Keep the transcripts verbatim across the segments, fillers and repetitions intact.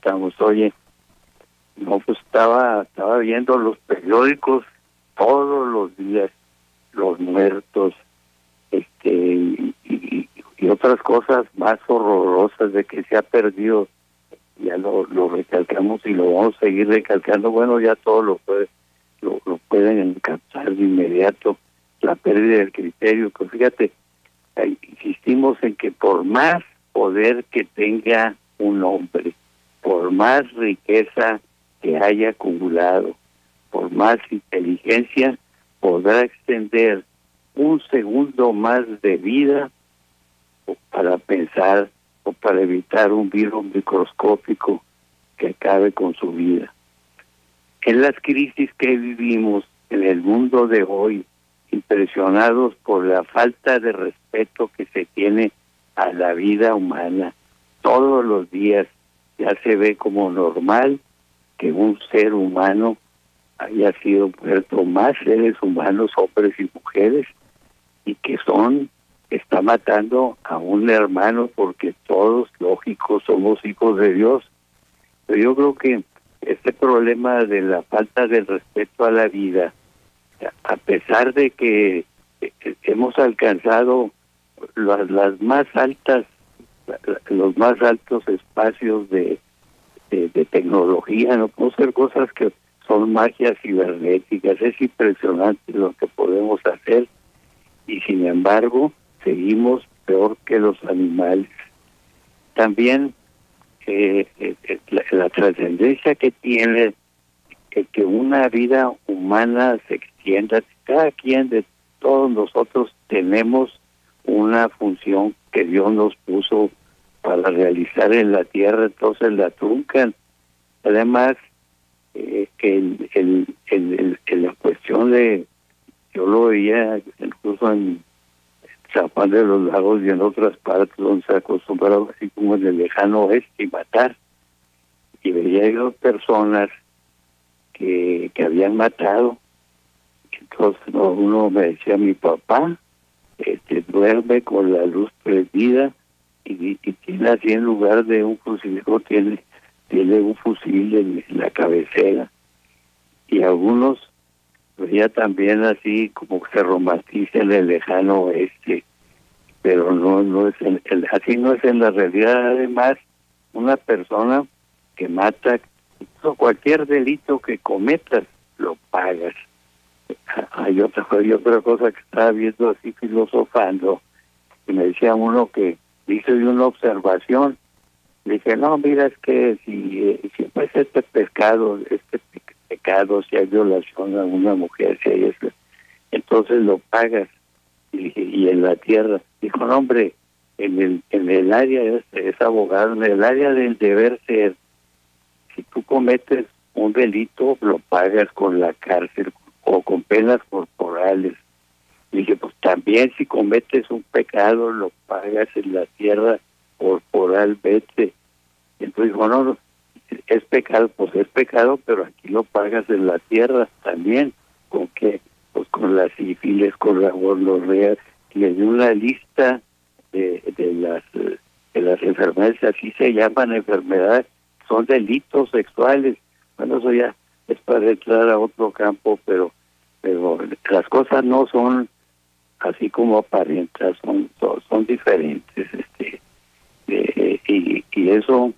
estamos? Oye, no, pues estaba, estaba viendo los periódicos todos los días, los muertos, este, y, y, y otras cosas más horrorosas de que se ha perdido. Ya lo, lo recalcamos y lo vamos a seguir recalcando. Bueno, ya todo lo, puede, lo, lo pueden captar de inmediato, la pérdida del criterio. Pues fíjate, insistimos en que por más poder que tenga un hombre, por más riqueza que haya acumulado, por más inteligencia, podrá extender un segundo más de vida para pensar o para evitar un virus microscópico que acabe con su vida. En las crisis que vivimos en el mundo de hoy, impresionados por la falta de respeto que se tiene a la vida humana, todos los días ya se ve como normal que un ser humano haya sido muerto, más seres humanos, hombres y mujeres, y que son, está matando a un hermano, porque todos, lógico, somos hijos de Dios. Pero yo creo que este problema de la falta de respeto a la vida, a pesar de que hemos alcanzado las, las más altas, los más altos espacios de, de, de tecnología, no podemos hacer cosas que son magias cibernéticas, es impresionante lo que podemos hacer, y sin embargo seguimos peor que los animales. También eh, eh, la, la trascendencia que tiene que, que una vida humana se extienda. Cada quien de todos nosotros tenemos una función que Dios nos puso para realizar en la tierra, entonces la truncan. Además, eh, el, el, el, el, el, la cuestión de, yo lo veía incluso en San Juan de los Lagos y en otras partes donde se acostumbraba, así como en el lejano oeste, matar. Y veía yo personas que, que habían matado. Entonces no, uno me decía, mi papá este, duerme con la luz prendida y, y tiene así, en lugar de un fusil, tiene, tiene un fusil en, en la cabecera. Y algunos veía también así como que se romantiza en el lejano oeste, pero no, no es en, el, así no es en la realidad. Además, una persona que mata, cualquier delito que cometas, lo pagas. Hay otra, hay otra cosa que estaba viendo así filosofando, y me decía uno que hizo una observación. Le dije, no, mira, es que si, eh, si pues este pecado, este pecado, si hay violación a una mujer, si hay eso, entonces lo pagas. Y dije, y en la tierra. Dijo, no, hombre, en el, en el área, es, es abogado, en el área del deber ser, si tú cometes un delito, lo pagas con la cárcel o con penas corporales. Y dije, pues también si cometes un pecado, lo pagas en la tierra corporalmente. Entonces dijo, no, no, es pecado, pues es pecado, pero aquí lo pagas en la tierra también. ¿Con qué? Pues con la sífilis, con la gonorrea. Le dio una lista de, de las de las enfermedades, así se llaman enfermedades, son delitos sexuales. Bueno, eso ya es para entrar a otro campo, pero pero las cosas no son así como aparentan, son son, son diferentes, este eh, y, y eso,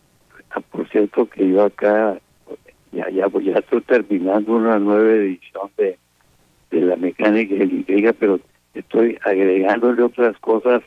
por cierto, que yo acá ya ya voy ya estoy terminando una nueva edición de de la mecánica eléctrica, pero estoy agregándole otras cosas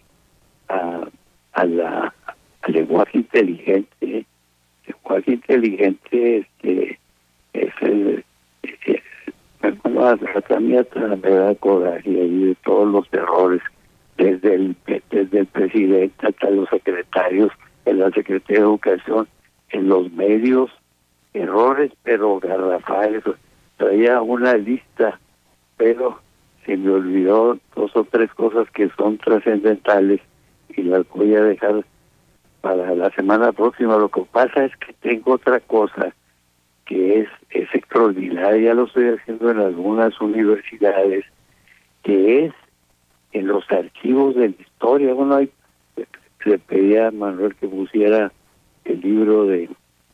a a la al lenguaje inteligente. El lenguaje inteligente este es el es, bueno, hasta a mí hasta me da coraje ahí de todos los errores, desde el desde el presidente hasta los secretarios, en la Secretaría de Educación, en los medios, errores pero garrafales. Traía una lista, pero se me olvidó dos o tres cosas que son trascendentales y las voy a dejar para la semana próxima. Lo que pasa es que tengo otra cosa que es, es extraordinaria, ya lo estoy haciendo en algunas universidades, que es en los archivos de la historia. Bueno, hay, le pedí a Manuel que pusiera el libro de,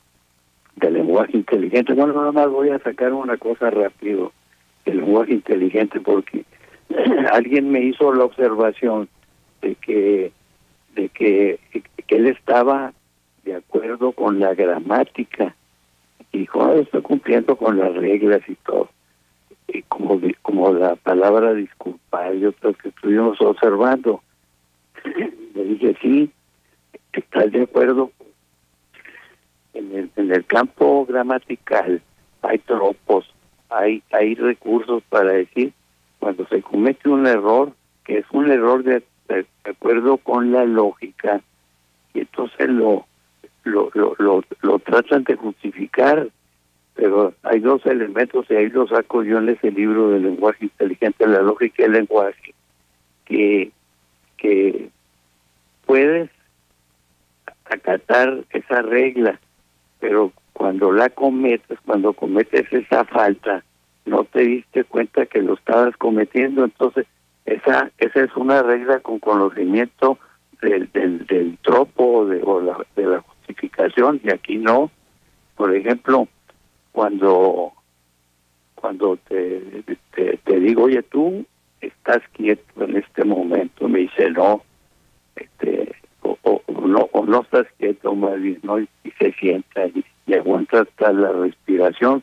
del lenguaje inteligente. Bueno, nada más voy a sacar una cosa rápido del lenguaje inteligente, porque alguien me hizo la observación de que de que, que él estaba de acuerdo con la gramática. Y dijo, ah, estoy cumpliendo con las reglas y todo. Y como, como la palabra disculpar y otras que estuvimos observando. Le dije, sí, ¿estás de acuerdo? En el, en el campo gramatical hay tropos, hay, hay recursos para decir cuando se comete un error, que es un error de, de, de acuerdo con la lógica, y entonces lo Lo, lo, lo, lo tratan de justificar, pero hay dos elementos, y ahí lo saco yo en ese libro del lenguaje inteligente, la lógica del lenguaje, que, que puedes acatar esa regla, pero cuando la cometes, cuando cometes esa falta, no te diste cuenta que lo estabas cometiendo. Entonces esa esa es una regla con conocimiento del del, del tropo de, o la, de la justificación, y aquí no. Por ejemplo, cuando cuando te, te, te digo, oye, tú estás quieto en este momento, me dice no, este o, o, o no o no estás quieto, más bien, no, y, y se sienta y, y aguanta hasta la respiración.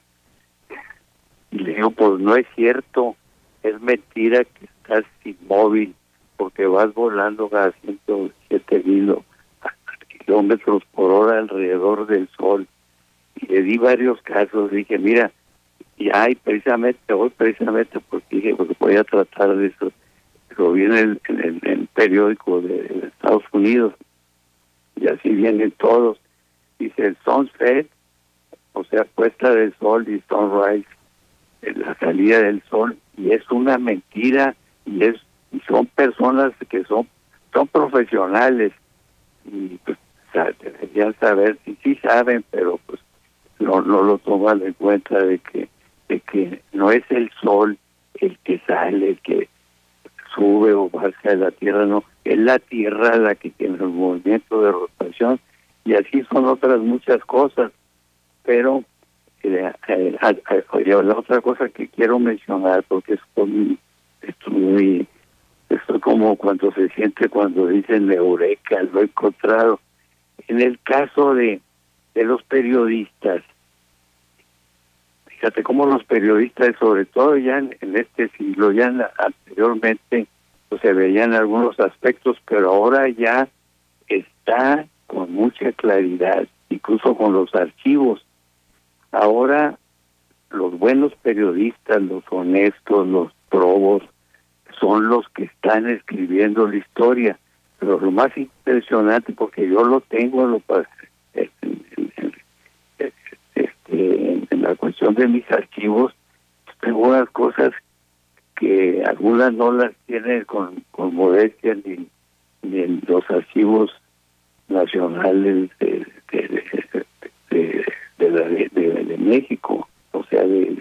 Y le digo, pues no es cierto, es mentira que estás inmóvil, porque vas volando a ciento siete kilómetros por hora alrededor del sol. Y le di varios casos, dije, mira, y hay precisamente, hoy precisamente porque dije, pues voy a tratar de eso, lo vi en el, en el, en el periódico de, de Estados Unidos, y así vienen todos. Dice el sunset, o sea, puesta del sol, y sunrise, la salida del sol, y es una mentira, y es y son personas que son son profesionales, y pues deberían saber, sí, sí saben, pero pues no, no lo toman en cuenta de que de que no es el sol el que sale, el que sube o baja de la tierra, no, es la tierra la que tiene el movimiento de rotación, y así son otras muchas cosas. Pero eh, eh, eh, la otra cosa que quiero mencionar, porque es muy, esto muy, esto es como cuando se siente cuando dicen eureka, lo he encontrado. En el caso de, de los periodistas, fíjate cómo los periodistas, sobre todo ya en, en este siglo, ya en la, anteriormente pues, se veían algunos aspectos, pero ahora ya está con mucha claridad, incluso con los archivos. Ahora los buenos periodistas, los honestos, los probos, son los que están escribiendo la historia. Pero lo más impresionante, porque yo lo tengo en, lo, en, en, en, este, en la cuestión de mis archivos, tengo unas cosas que algunas no las tienen con, con modestia ni, ni en los archivos nacionales de, de, de, de, de, la, de, de, de México, o sea, de,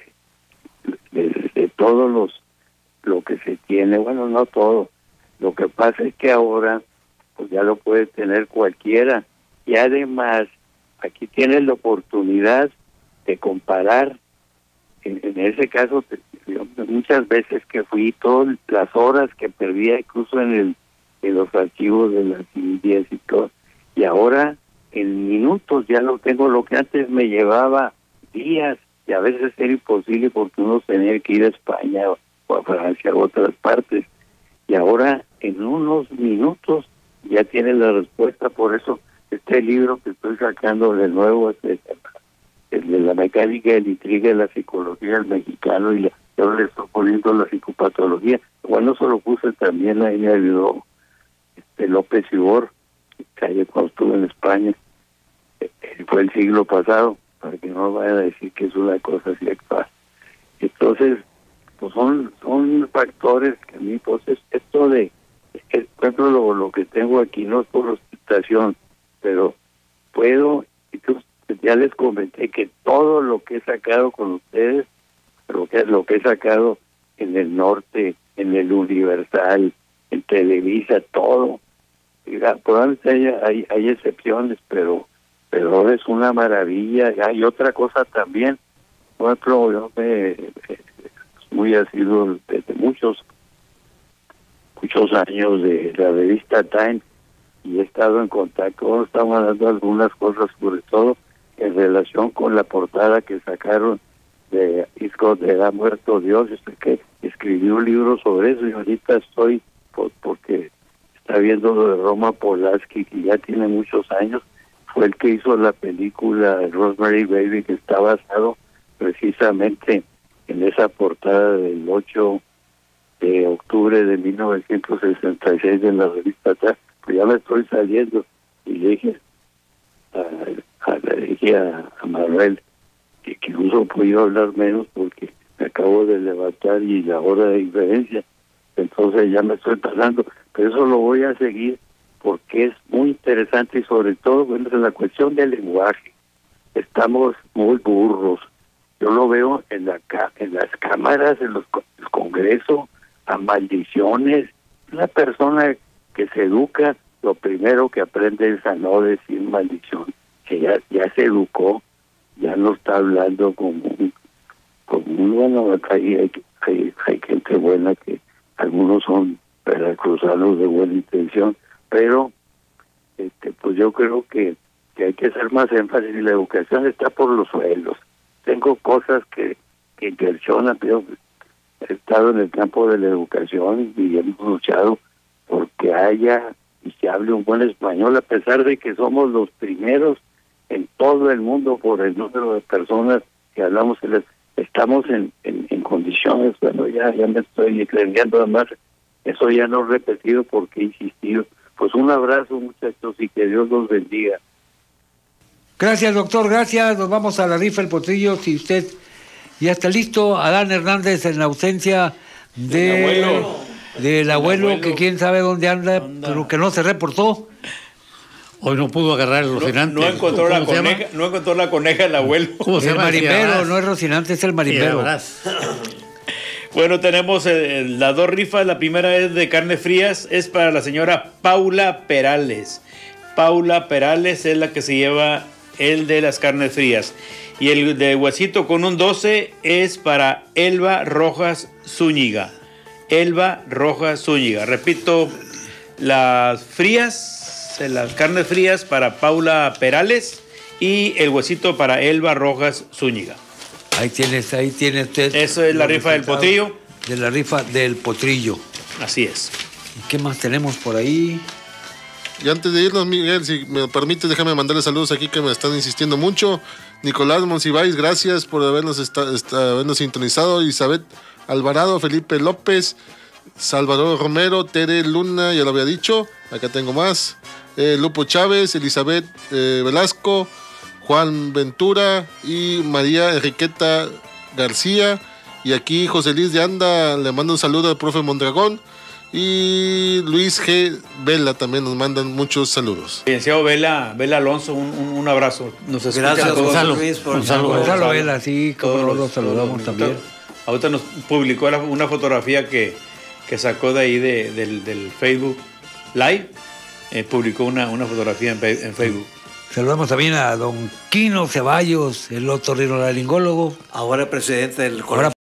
de, de, de todos los lo que se tiene, bueno, no todo. Lo que pasa es que ahora pues ya lo puede tener cualquiera, y además aquí tienes la oportunidad de comparar. En, en ese caso, yo, muchas veces que fui, todas las horas que perdía incluso en el en los archivos de las Indias y todo, y ahora en minutos ya lo tengo, lo que antes me llevaba días, y a veces era imposible porque uno tenía que ir a España o a Francia o a otras partes, y ahora en unos minutos ya tiene la respuesta. Por eso este libro que estoy sacando de nuevo es el, el de la mecánica del intriga de la psicología del mexicano, y le, yo le estoy poniendo la psicopatología. Bueno, eso lo puse también, ahí me ayudó este López Ibor, que cuando estuve en España, eh, fue el siglo pasado, para que no vayan a decir que es una cosa así actual. Entonces, pues son son factores que a mí, pues es, esto de, es, por ejemplo, lo, lo que tengo aquí no es por ostentación, pero puedo, entonces, ya les comenté que todo lo que he sacado con ustedes, lo que, lo que he sacado en el norte, en el Universal, en Televisa, todo, mira, probablemente hay, hay, hay excepciones, pero pero es es una maravilla. Hay otra cosa también, por ejemplo, yo me, eh, muy asiduo desde muchos, muchos años de la revista Time, y he estado en contacto, estamos hablando algunas cosas, sobre todo en relación con la portada que sacaron de Disco de Ha Muerto Dios, que escribí un libro sobre eso, y ahorita estoy, por, porque está viendo lo de Roma Polanski, que ya tiene muchos años, fue el que hizo la película Rosemary Baby, que está basado precisamente en esa portada del ocho de octubre de mil novecientos sesenta y seis de la revista Time. Pues ya me estoy saliendo, y le dije a, a, le dije a, a Manuel que, que no podía hablar menos porque me acabo de levantar y la hora de diferencia, entonces ya me estoy pasando, pero eso lo voy a seguir porque es muy interesante, y sobre todo, bueno, en la cuestión del lenguaje estamos muy burros. Yo lo veo en la en las cámaras, en los el Congreso, a maldiciones. Una persona que se educa, lo primero que aprende es a no decir maldición, que ya, ya se educó, ya no está hablando como un, como un bueno, hay, hay, hay, hay gente buena, que algunos son veracruzanos de buena intención, pero este pues yo creo que, que hay que hacer más énfasis, y la educación está por los suelos. Tengo cosas que, que impresionan, pero he estado en el campo de la educación y hemos luchado porque haya y se hable un buen español, a pesar de que somos los primeros en todo el mundo por el número de personas que hablamos. Estamos en, en, en condiciones, bueno, ya, ya me estoy extendiendo, además, eso ya no he repetido porque he insistido. Pues un abrazo, muchachos, y que Dios los bendiga. Gracias, doctor, gracias. Nos vamos a la rifa El Potrillo, si usted ya está listo. Adán Hernández, en ausencia de... El abuelo. Del abuelo, abuelo, que quién sabe dónde anda, anda, pero que no se reportó. Hoy no pudo agarrar el Rocinante. No, no encontró la coneja, no encontró la coneja el abuelo. ¿Cómo se llama? El marimbero, no es Rocinante, es el marimbero. Bueno, tenemos eh, las dos rifas. La primera es de carnes frías, es para la señora Paula Perales. Paula Perales es la que se lleva el de las carnes frías. Y el de huesito con un doce es para Elba Rojas Zúñiga. Elba Rojas Zúñiga. Repito, las frías, las carnes frías para Paula Perales y el huesito para Elba Rojas Zúñiga. Ahí tienes, ahí tienes usted. Eso es la rifa del potrillo. De la rifa del potrillo. Así es. ¿Y qué más tenemos por ahí? Y antes de irnos, Miguel, si me permites, déjame mandarle saludos aquí que me están insistiendo mucho. Nicolás Monsiváis, gracias por habernos, esta, esta, habernos sintonizado. Elizabeth Alvarado, Felipe López, Salvador Romero, Tere Luna, ya lo había dicho, acá tengo más, eh, Lupo Chávez, Elizabeth eh, Velasco, Juan Ventura y María Enriqueta García, y aquí José Luis de Anda le manda un saludo al profe Mondragón, y Luis G. Vela también nos mandan muchos saludos. Licenciado Vela, Vela Alonso, un, un, un abrazo. Nos Gracias, todos. Gonzalo Luis, por Gonzalo, Gonzalo Vela, sí, como todos los saludamos todos, también. Ahorita nos publicó una fotografía que, que sacó de ahí de, del, del Facebook Live, eh, publicó una, una fotografía en, en Facebook. Saludamos también a don Quino Ceballos, el otorrinolaringólogo. Ahora presidente del Ahora